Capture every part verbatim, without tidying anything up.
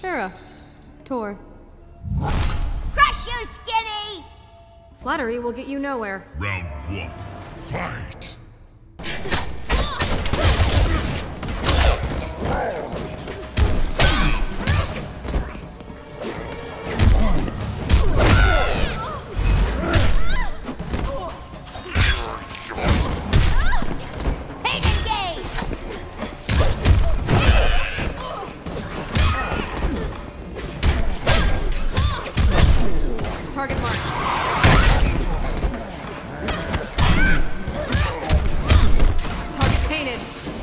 Ferra. Thor. Crush you, skinny! Flattery will get you nowhere. Round one. Fight! Target mark. Target painted.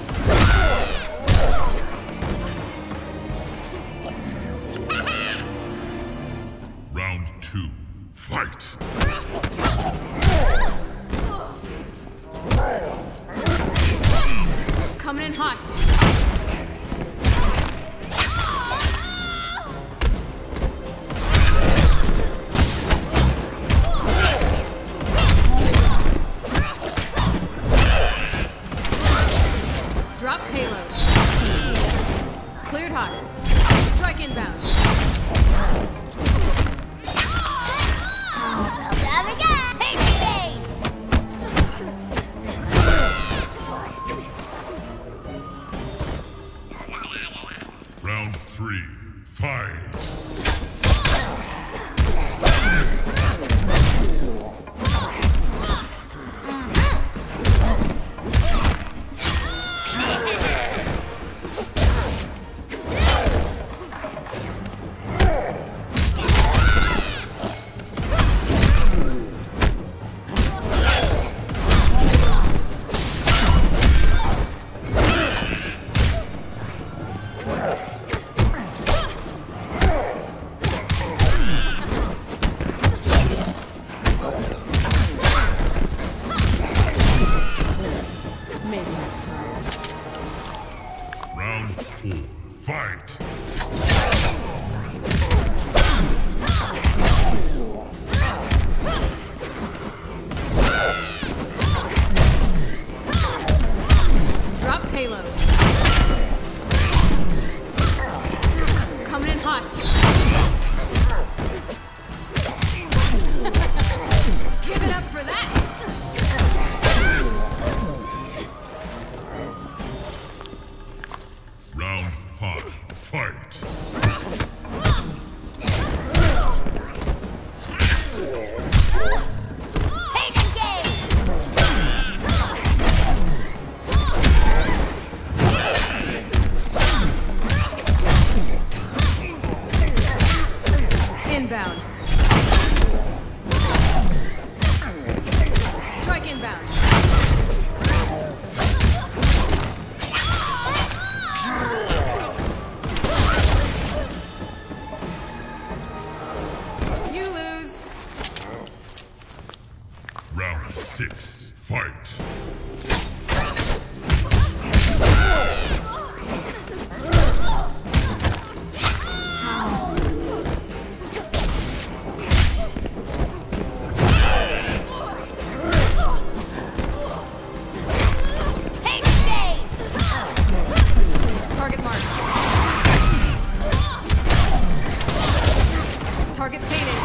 Round two. Fight! Coming in hot. Drop payload. Cleared hot. Strike inbound. Well done again! Hey, hey! Round three. Fight! Maybe next time. Round four. Fight! Drop payload. Coming in hot. Give it up for that. Round five. Fight! Pagan game! Inbound. Strike inbound. You lose. Round six. Fight! Pagan game! Target mark. Target painted.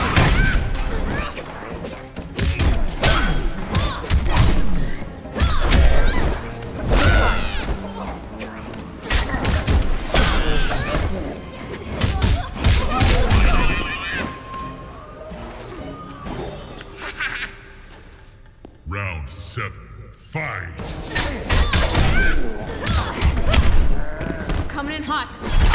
Round seven. Fight! Coming in hot.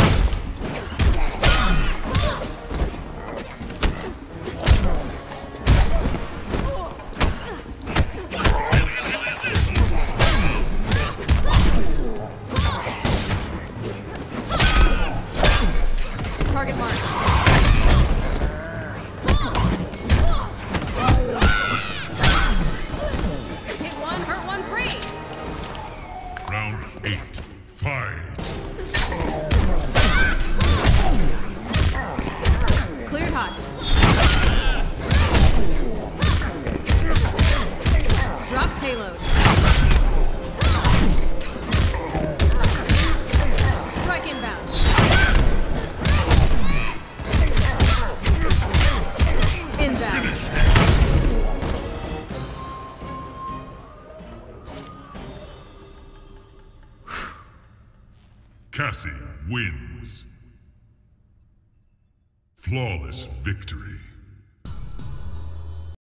Target mark. Hit one, hurt one free. Round eight. Fight! Cleared hot. Drop payload. Strike inbound. Cassie wins. Flawless victory.